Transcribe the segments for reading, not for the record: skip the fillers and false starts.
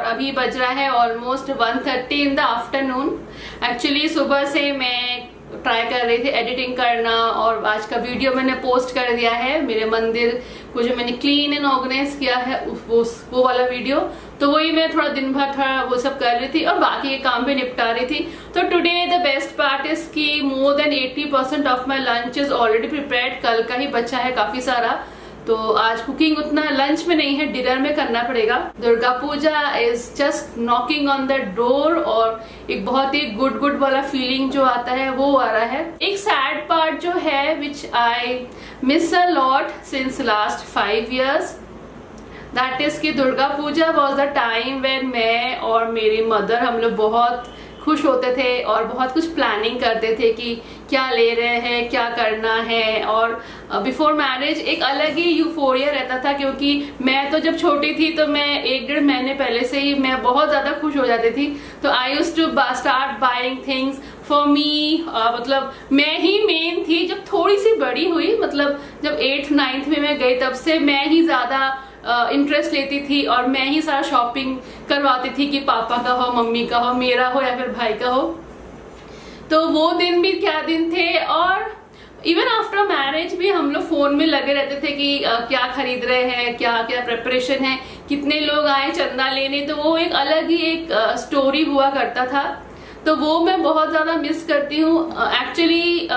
अभी बज रहा है almost 1:30 in the afternoon. Actually सुबह से मैं ट्राई कर रही थी एडिटिंग करना और आज का वीडियो मैंने पोस्ट कर दिया है। मेरे मंदिर को जो मैंने क्लीन एंड ऑर्गेनाइज किया है वो वाला वीडियो, तो वही मैं थोड़ा दिन भर थोड़ा वो सब कर रही थी और बाकी के काम भी निपटा रही थी। तो today the best part is कि more than 80% of my lunch is already prepared. कल का ही बचा है काफी सारा, तो आज कुकिंग उतना लंच में नहीं है, डिनर में करना पड़ेगा। Durga Puja is just knocking on the door और एक बहुत ही गुड वाला फीलिंग जो आता है वो आ रहा है। एक सैड पार्ट जो है which I miss a lot since last 5 years, that is कि Durga Puja was the time when मैं और मेरी मदर हम लोग बहुत खुश होते थे और बहुत कुछ प्लानिंग करते थे कि क्या ले रहे हैं, क्या करना है। और बिफोर मैरिज एक अलग ही यूफोरिया रहता था, क्योंकि मैं तो जब छोटी थी तो मैं 1-1.5 महीने पहले से ही मैं बहुत ज्यादा खुश हो जाती थी। तो I used to start buying things for me. मतलब मैं ही मेन थी। जब थोड़ी सी बड़ी हुई, मतलब जब 8th-9th में मैं गई, तब से मैं ही ज्यादा इंटरेस्ट लेती थी और मैं ही सारा शॉपिंग करवाती थी कि पापा का हो, मम्मी का हो, मेरा हो या फिर भाई का हो। तो वो दिन भी क्या दिन थे। और इवन आफ्टर मैरिज भी हम लोग फोन में लगे रहते थे कि क्या खरीद रहे हैं, क्या क्या प्रिपरेशन है, कितने लोग आए चंदा लेने। तो वो एक अलग ही एक स्टोरी हुआ करता था। तो वो मैं बहुत ज्यादा मिस करती हूँ एक्चुअली।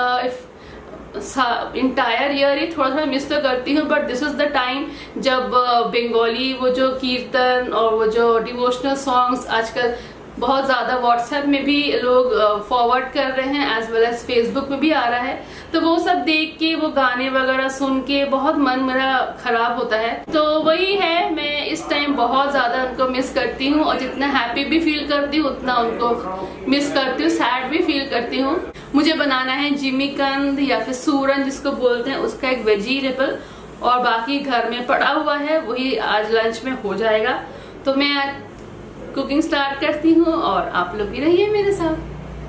इंटायर ईयर ही थोड़ा मिस तो करती हूँ, but this is the time जब बंगाली वो जो कीर्तन और वो जो डिवोशनल सॉन्ग्स आजकल बहुत ज्यादा व्हाट्सएप में भी लोग फॉरवर्ड कर रहे हैं, एज वेल एज फेसबुक में भी आ रहा है। तो वो सब देख के, वो गाने वगैरह सुन के बहुत मन मेरा खराब होता है। तो वही है, मैं इस टाइम बहुत ज्यादा उनको मिस करती हूँ और जितना हैप्पी भी फील करती हूँ उतना उनको मिस करती हूँ, सैड भी फील करती हूँ। मुझे बनाना है जिमीकंद या फिर सूरन जिसको बोलते हैं, उसका एक वेजिटेबल, और बाकी घर में पड़ा हुआ है वही आज लंच में हो जाएगा। तो मैं कुकिंग स्टार्ट करती हूँ और आप लोग भी रहिए मेरे साथ।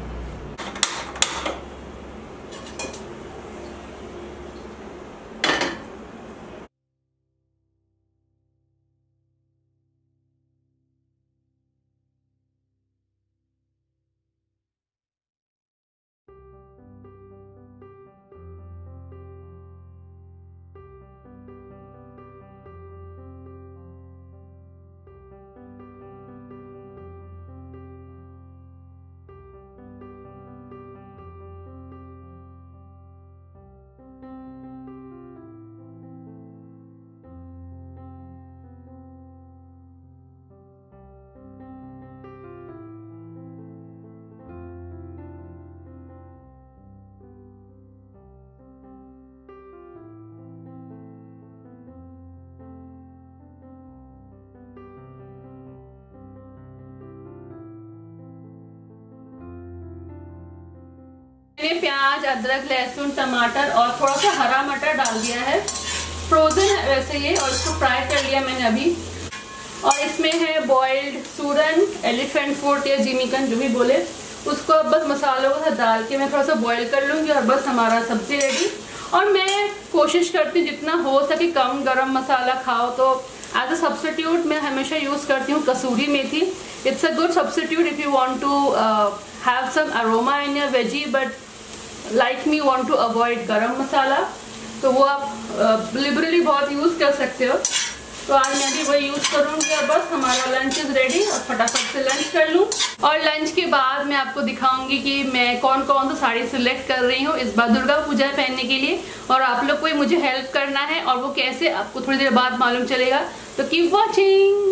मैंने प्याज, अदरक, लहसुन, टमाटर और थोड़ा सा हरा मटर डाल दिया है। फ्रोजन है वैसे ये, और इसको फ्राई कर लिया मैंने अभी। और इसमें है बॉइल्ड सूरन, एलिफेंट फूड या जिमीकन जो भी बोले, उसको अब बस मसालों के साथ डाल के मैं थोड़ा सा बॉईल कर लूँगी और बस हमारा सब्जी रेडी। और मैं कोशिश करती हूँ जितना हो सके कम गरम मसाला खाओ। तो एज अ सब्स्टिट्यूट मैं हमेशा यूज़ करती हूँ कसूरी मेथी। It's a good substitute if you want to have some aroma in your veggie, but like me want to avoid garam masala, तो वो आप लिबरली बहुत यूज़ कर सकते हो। तो आज मैं भी वही यूज़ करूँगी और बस हमारा लंच इज़ रेडी और फटाफट से लंच कर लूँ। और लंच के बाद मैं आपको दिखाऊंगी कि मैं कौन कौन सा साड़ी सिलेक्ट कर रही हूँ इस बार दुर्गा पूजा पहनने के लिए, और आप लोग को ही मुझे हेल्प करना है और वो कैसे आपको थोड़ी देर बाद मालूम चलेगा। तो कीप वॉचिंग।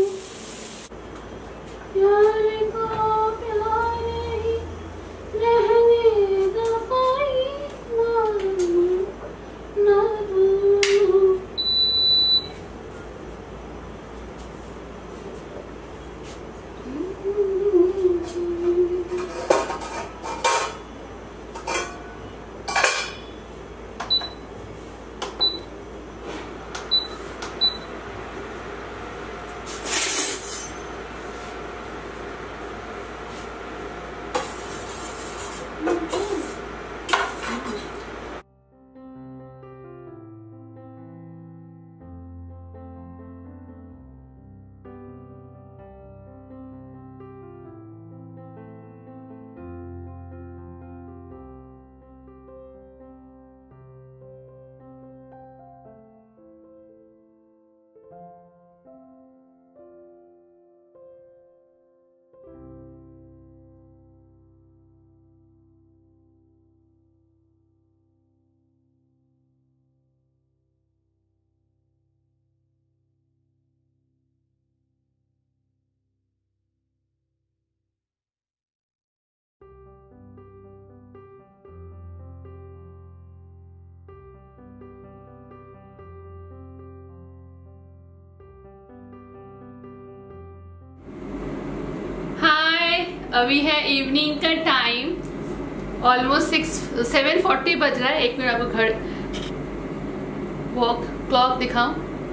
अभी है इवनिंग का टाइम, ऑलमोस्ट 7:40 बज रहा है। एक मिनट आपको घर वॉक क्लॉक दिखाऊं।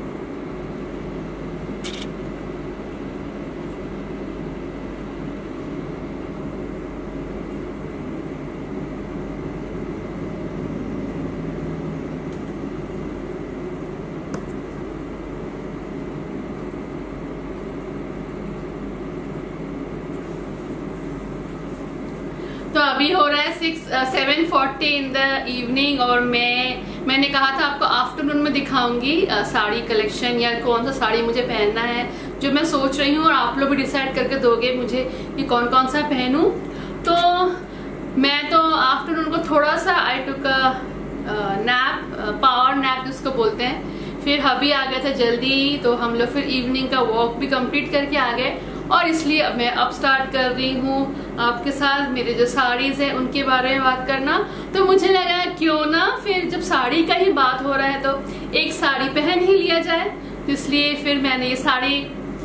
तो अभी हो रहा है 7:40 इन द इवनिंग और मैंने कहा था आपको आफ्टरनून में दिखाऊंगी साड़ी कलेक्शन या कौन सा साड़ी मुझे पहनना है, जो मैं सोच रही हूँ और आप लोग भी डिसाइड करके दोगे मुझे कि कौन कौन सा पहनूं। तो मैं तो आफ्टरनून को थोड़ा सा I took nap, power nap जिसको बोलते हैं। फिर हबी आ गए थे जल्दी, तो हम लोग फिर इवनिंग का वॉक भी कंप्लीट करके आ गए और इसलिए मैं अब स्टार्ट कर रही हूँ आपके साथ मेरे जो साड़ीज है उनके बारे में बात करना। तो मुझे लगा क्यों ना फिर जब साड़ी का ही बात हो रहा है तो एक साड़ी पहन ही लिया जाए। तो इसलिए फिर मैंने ये साड़ी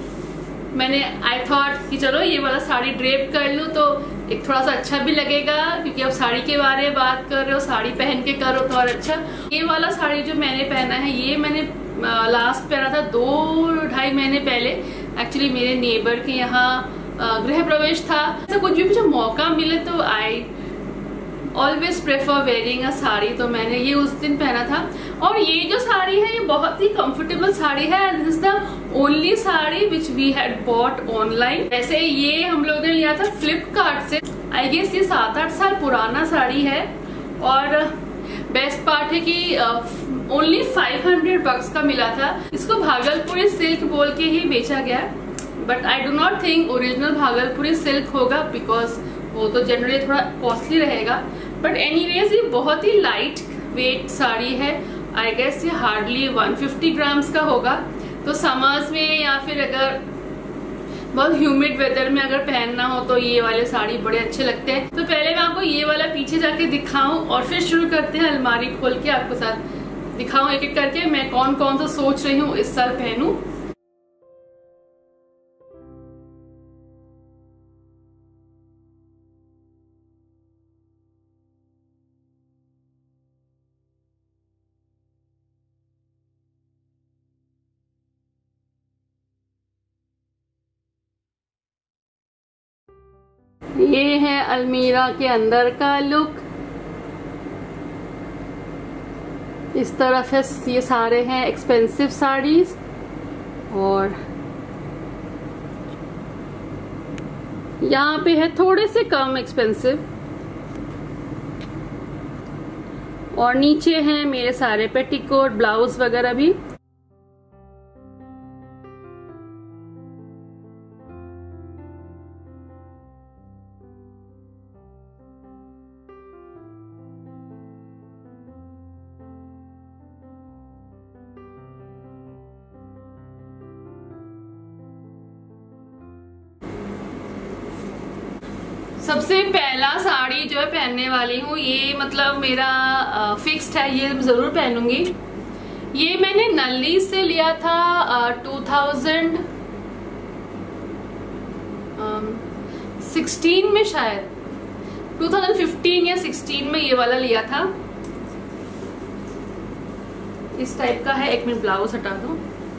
आई थॉट कि चलो ये वाला साड़ी ड्रेप कर लूँ तो एक थोड़ा सा अच्छा भी लगेगा, क्योंकि अब साड़ी के बारे में बात कर रहे हो, साड़ी पहन के करो तो और अच्छा। ये वाला साड़ी जो मैंने पहना है ये मैंने लास्ट पहना था 2-2.5 महीने पहले। एक्चुअली मेरे नेबर के यहाँ गृह प्रवेश था, ऐसा कुछ भी मुझे मौका मिले तो I always prefer wearing a sari. तो मैंने ये उस दिन पहना था और ये जो साड़ी है ये बहुत ही कंफर्टेबल साड़ी है। This is the only sari which we had bought online. वैसे ये हम लोग ने लिया था फ्लिपकार्ट से। आई गेस ये 7-8 साल पुराना साड़ी है और बेस्ट पार्ट है कि ओनली 500 बक्स का मिला था। इसको भागलपुरी सिल्क बोल के ही बेचा गया, but I do not think original Bhagalpuri silk होगा, बिकॉज वो तो जनरली थोड़ा कॉस्टली रहेगा। बट एनीवेज ये बहुत ही लाइट वेट साड़ी है। आई गेस ये हार्डली 150 ग्राम्स का होगा। तो समर्स में या फिर अगर बहुत ह्यूमिड वेदर में अगर पहनना हो तो ये वाले साड़ी बड़े अच्छे लगते हैं। तो पहले मैं आपको ये वाला पीछे जाके दिखाऊं और फिर शुरू करते हैं अलमारी खोल के आपको साथ दिखाऊं एक एक करके मैं कौन कौन सा सोच रही हूँ इस साल पहनूं। ये है अलमीरा के अंदर का लुक। इस तरफ है, ये सारे हैं एक्सपेंसिव साड़ीज और यहाँ पे है थोड़े से कम एक्सपेंसिव और नीचे हैं मेरे सारे पेटीकोट ब्लाउज वगैरह भी। सबसे पहला साड़ी जो है पहनने वाली हूँ, ये मतलब मेरा फिक्स्ड है, ये जरूर पहनूंगी। ये मैंने नल्ली से लिया था 2016 में, शायद 2015 या 16 में ये वाला लिया था। इस टाइप का है। एक मिनट ब्लाउज हटा दूं।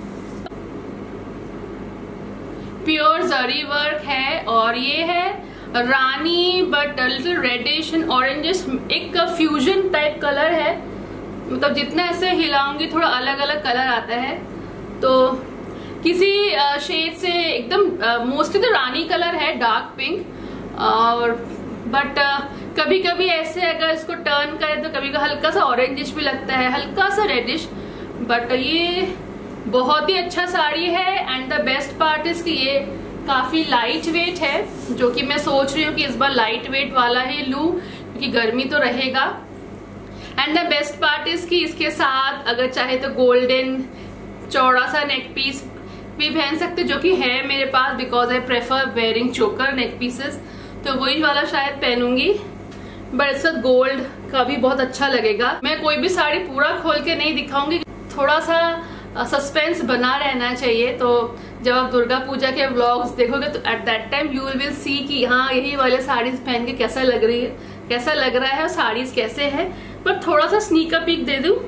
प्योर जरी वर्क है और ये है रानी but little reddish and orangish, एक फ्यूजन टाइप कलर है। मतलब जितना ऐसे हिलाऊंगी थोड़ा अलग अलग कलर आता है। तो किसी शेड से एकदम मोस्टली तो रानी कलर है, डार्क पिंक। और बट कभी कभी ऐसे अगर इसको टर्न करें तो कभी हल्का सा ऑरेंजिश भी लगता है, हल्का सा रेडिश। बट ये बहुत ही अच्छा साड़ी है and the best part is कि ये काफी लाइट वेट है, जो कि मैं सोच रही हूँ कि इस बार लाइट वेट वाला ही लूं क्योंकि गर्मी तो रहेगा। And the best part is कि इसके साथ अगर चाहे तो गोल्डन चौड़ा सा नेक पीस भी पहन सकते, जो कि है मेरे पास, because I prefer wearing choker neck pieces. तो वही वाला शायद पहनूंगी, बट इस साथ गोल्ड का भी बहुत अच्छा लगेगा। मैं कोई भी साड़ी पूरा खोल के नहीं दिखाऊंगी, थोड़ा सा सस्पेंस बना रहना चाहिए। तो जब आप दुर्गा पूजा के व्लॉग्स देखोगे तो at that time you will see कि हाँ यही वाले साड़ीज पहन के कैसा लग रही है, कैसा लग रहा है और साड़ीज कैसे है। पर थोड़ा सा स्नीक पीक दे दूं,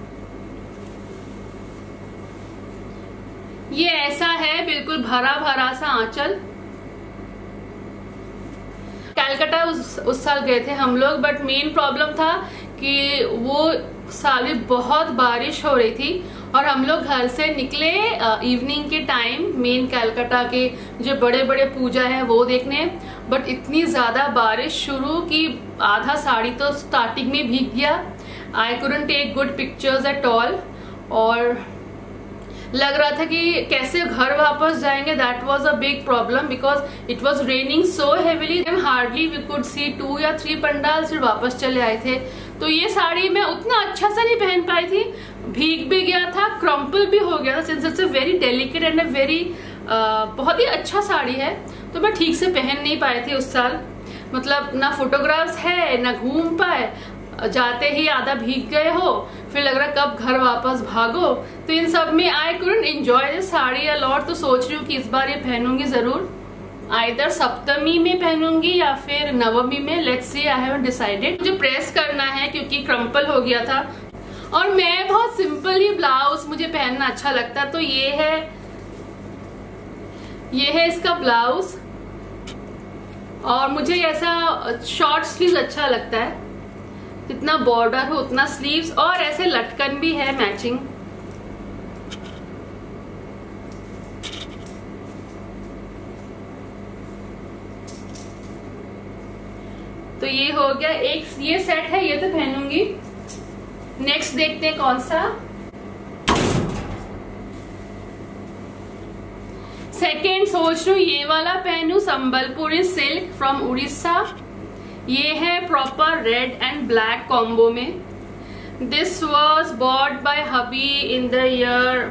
ये ऐसा है, बिल्कुल भरा भरा सा आंचल। कलकत्ता उस साल गए थे हम लोग, बट मेन प्रॉब्लम था कि वो साल में बहुत बारिश हो रही थी और हम लोग घर से निकले इवनिंग के टाइम मेन कलकत्ता के जो बड़े बड़े पूजा है वो देखने, बट इतनी ज्यादा बारिश शुरू कि आधा साड़ी तो स्टार्टिंग में भीग गया। I couldn't take good pictures at all और लग रहा था कि कैसे घर वापस जाएंगे। That was a big problem because it was raining so heavily, hardly we could see 2 या 3 पंडाल, फिर वापस चले आए थे। तो ये साड़ी मैं उतना अच्छा सा नहीं पहन पाई थी, भीग भी गया था, क्रम्पल भी हो गया था, since it's a very delicate and a very बहुत ही अच्छा साड़ी है। तो मैं ठीक से पहन नहीं पाई थी उस साल, मतलब ना फोटोग्राफ्स है ना घूम पाए, जाते ही आधा भीग गए हो, फिर लग रहा कब घर वापस भागो। तो इन सब में I couldn't enjoy this sari a lot. तो सोच रही हूँ कि इस बार ये पहनूंगी जरूर, आइदर सप्तमी में पहनूंगी या फिर नवमी में, let's see, I haven't decided. मुझे प्रेस करना है क्योंकि क्रम्पल हो गया था और मैं बहुत सिंपल ही ब्लाउज मुझे पहनना अच्छा लगता है। तो ये है इसका ब्लाउज और मुझे ऐसा शॉर्ट स्लीव अच्छा लगता है, जितना बॉर्डर हो उतना स्लीव्स, और ऐसे लटकन भी है मैचिंग। तो ये हो गया एक, ये सेट है, ये तो पहनूंगी। नेक्स्ट देखते हैं कौन सा। सेकेंड सोच रही हूँ ये वाला पहनूं, संबलपुरी सिल्क फ्रॉम उड़ीसा। ये है proper red and black combo में। This was bought by hubby in the year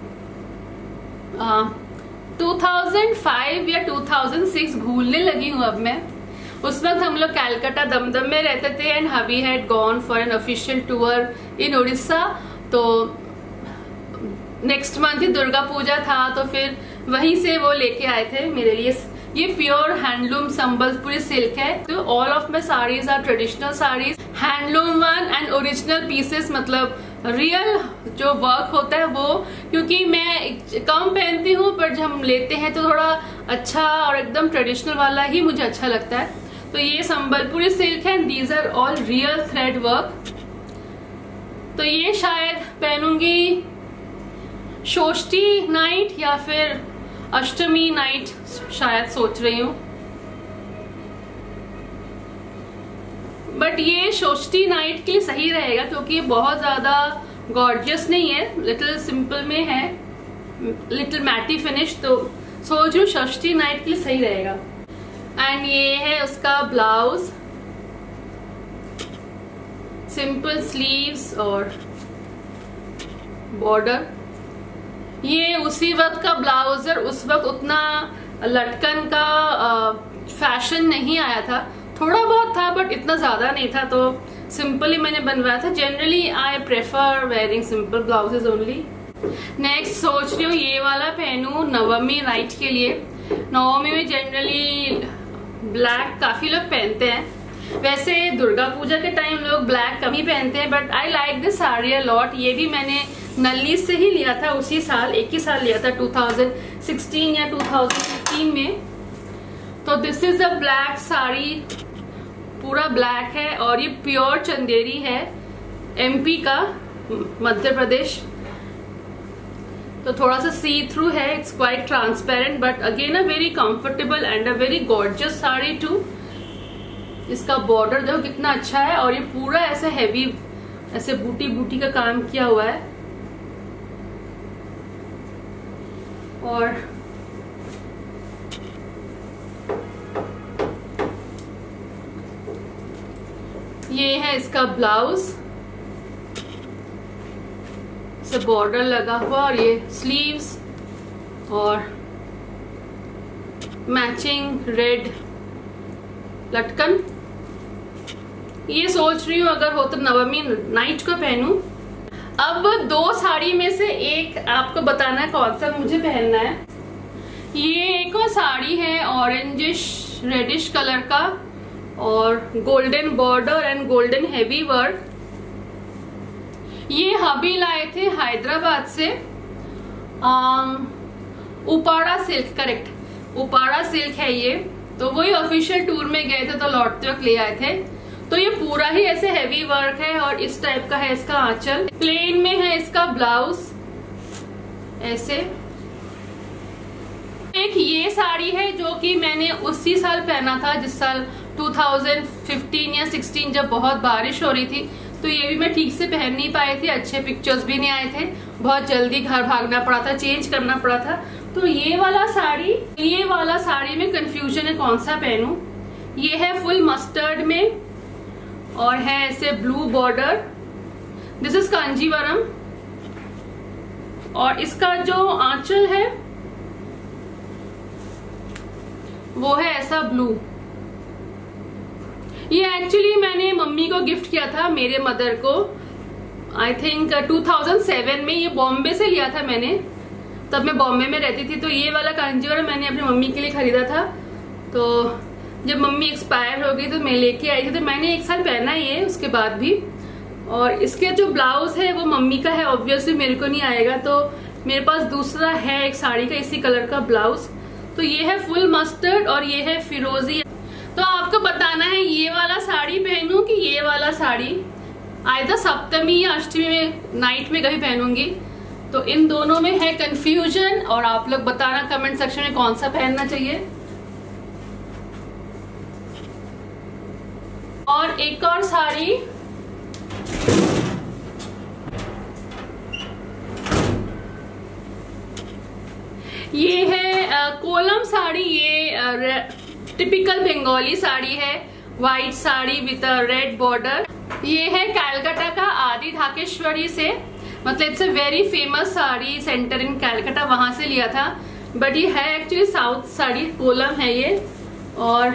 2005 या 2006, भूलने लगी हूँ अब मैं। उस वक्त हम लोग कलकत्ता दमदम में रहते थे and hubby had gone for an official tour in Orissa. तो नेक्स्ट मंथ ही दुर्गा पूजा था, तो फिर वहीं से वो लेके आए थे मेरे लिए। ये प्योर हैंडलूम संबलपुरी सिल्क है। तो all of my saris are traditional saris, handloom one and original pieces, मतलब रियल जो वर्क होता है वो, क्योंकि मैं कम पहनती हूँ पर जब हम लेते हैं तो थोड़ा अच्छा और एकदम ट्रेडिशनल वाला ही मुझे अच्छा लगता है। तो ये संबलपुरी सिल्क है, these are all real thread work. तो ये शायद पहनूंगी षष्ठी नाइट या फिर अष्टमी नाइट, शायद सोच रही हूँ। बट ये षष्ठी नाइट के लिए सही रहेगा क्योंकि ये बहुत ज्यादा गॉर्जियस नहीं है, लिटिल सिंपल में है, लिटिल मैटी फिनिश। तो सोच रही हूँ षष्ठी नाइट के लिए सही रहेगा। एंड ये है उसका ब्लाउज, सिंपल स्लीव्स और बॉर्डर। ये उसी वक्त का ब्लाउजर, उस वक्त उतना लटकन का फैशन नहीं आया था, थोड़ा बहुत था बट इतना ज्यादा नहीं था, तो सिंपली मैंने बनवाया था। Generally I prefer wearing simple blouses only. Next सोच रही हूँ ये वाला पहनूं नवमी नाइट के लिए। नवमी में जनरली ब्लैक काफी लोग पहनते हैं, वैसे दुर्गा पूजा के टाइम लोग ब्लैक कम ही पहनते हैं, but I like this sari a lot. ये भी मैंने नल्ली से ही लिया था, उसी साल, एक ही साल लिया था, 2016 या 2015 में। तो this is a black sari, पूरा ब्लैक है और ये प्योर चंदेरी है, एमपी का, मध्य प्रदेश। तो थोड़ा सा सी थ्रू है, it's quite transparent, but again a very comfortable and a very gorgeous sari too. इसका बॉर्डर देखो कितना अच्छा है और ये पूरा ऐसे हैवी, ऐसे बूटी बूटी का काम किया हुआ है। और ये है इसका ब्लाउज, से बॉर्डर लगा हुआ और ये स्लीव्स और मैचिंग रेड लटकन। ये सोच रही हूँ अगर हो तो नवमी नाइट को पहनूं। अब 2 साड़ी में से एक आपको बताना है कौन सा मुझे पहनना है। ये एक और साड़ी है ऑरेंजिश रेडिश कलर का और golden border and golden heavy work. ये हबी लाए थे हैदराबाद से, Uppada silk, correct Uppada silk है ये। तो वही ऑफिशियल टूर में गए थे तो लौटते वक्त ले आए थे। तो ये पूरा ही ऐसे हैवी वर्क है और इस टाइप का है इसका आंचल। प्लेन में है इसका ब्लाउज ऐसे। एक ये साड़ी है जो कि मैंने उसी साल पहना था जिस साल 2015 या 16 जब बहुत बारिश हो रही थी। तो ये भी मैं ठीक से पहन नहीं पाई थी, अच्छे पिक्चर्स भी नहीं आए थे, बहुत जल्दी घर भागना पड़ा था, चेंज करना पड़ा था। तो ये वाला साड़ी में कंफ्यूजन है कौन सा पहनूं। ये है फुल मस्टर्ड में और है ऐसे blue border. This is Kanjivaram और इसका जो आंचल है वो है ऐसा ब्लू। ये एक्चुअली मैंने मम्मी को गिफ्ट किया था, मेरे मदर को, आई थिंक 2007 में। ये बॉम्बे से लिया था मैंने, तब मैं बॉम्बे में रहती थी। तो ये वाला कांजीवरम मैंने अपनी मम्मी के लिए खरीदा था। तो जब मम्मी एक्सपायर हो गई तो मैं लेके आई थी, तो मैंने 1 साल पहना ये उसके बाद भी। और इसके जो ब्लाउज है वो मम्मी का है, ऑब्वियसली मेरे को नहीं आएगा। तो मेरे पास दूसरा है एक साड़ी का इसी कलर का ब्लाउज। तो ये है फुल मस्टर्ड और ये है फिरोजी। तो आपको बताना है ये वाला साड़ी पहनूं कि ये वाला साड़ी। आइदर सप्तमी या अष्टमी में नाइट में कभी पहनूंगी। तो इन दोनों में है कंफ्यूजन और आप लोग बताना कमेंट सेक्शन में कौन सा पहनना चाहिए। और एक और साड़ी, ये है कोलम साड़ी। ये टिपिकल बंगाली साड़ी है, white sari with red border. ये है कैलकाटा का आदि ढाकेश्वरी से, मतलब it's a very famous sari centre in Calcutta, वहां से लिया था। बट ये है एक्चुअली साउथ साड़ी, कोलम है ये। और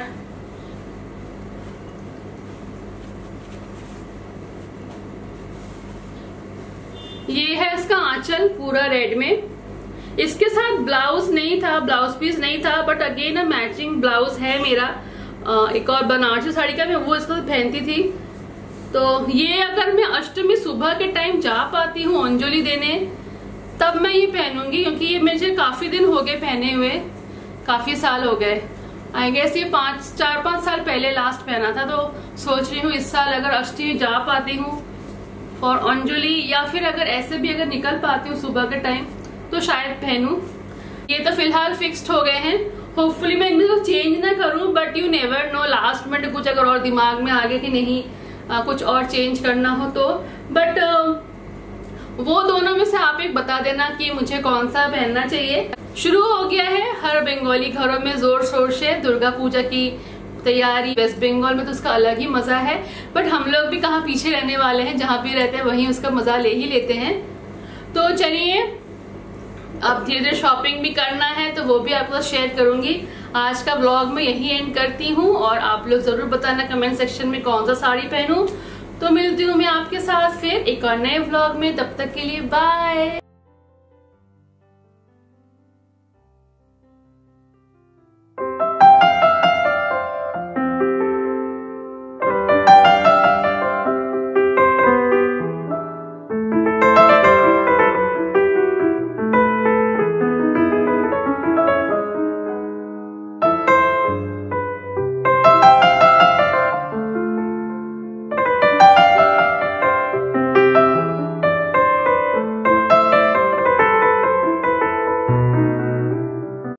ये है इसका आंचल पूरा रेड में। इसके साथ ब्लाउज नहीं था, ब्लाउज पीस नहीं था, but again a matching blouse है मेरा एक और बनारसी साड़ी का, मैं वो इसको पहनती थी। तो ये अगर मैं अष्टमी सुबह के टाइम जा पाती हूँ अंजलि देने तब मैं ये पहनूंगी, क्योंकि ये मुझे काफी दिन हो गए पहने हुए, काफी साल हो गए। आई गेस ये 4-5 साल पहले लास्ट पहना था। तो सोच रही हूँ इस साल अगर अष्टमी जा पाती हूँ फॉर अंजलि, या फिर अगर ऐसे भी अगर निकल पाती हूँ सुबह के टाइम तो शायद पहनूं। ये तो फिलहाल फिक्स्ड हो गए हैं, होपफुली मैं इनमें कुछ चेंज ना करूं, but you never know, last minute कुछ अगर और दिमाग में आ गया कि नहीं कुछ और चेंज करना हो तो। बट वो दोनों में से आप एक बता देना कि मुझे कौन सा पहनना चाहिए। शुरू हो गया है हर बंगाली घरों में जोर शोर से दुर्गा पूजा की तैयारी। वेस्ट बंगाल में तो उसका अलग ही मजा है, बट हम लोग भी कहाँ पीछे रहने वाले हैं, जहाँ भी रहते हैं वहीं उसका मजा ले ही लेते हैं। तो चलिए अब धीरे धीरे शॉपिंग भी करना है, तो वो भी आपके साथ शेयर करूंगी। आज का व्लॉग मैं यही एंड करती हूँ और आप लोग जरूर बताना कमेंट सेक्शन में कौन सा साड़ी पहनूं। तो मिलती हूँ मैं आपके साथ फिर एक और नए व्लॉग में, तब तक के लिए बाय।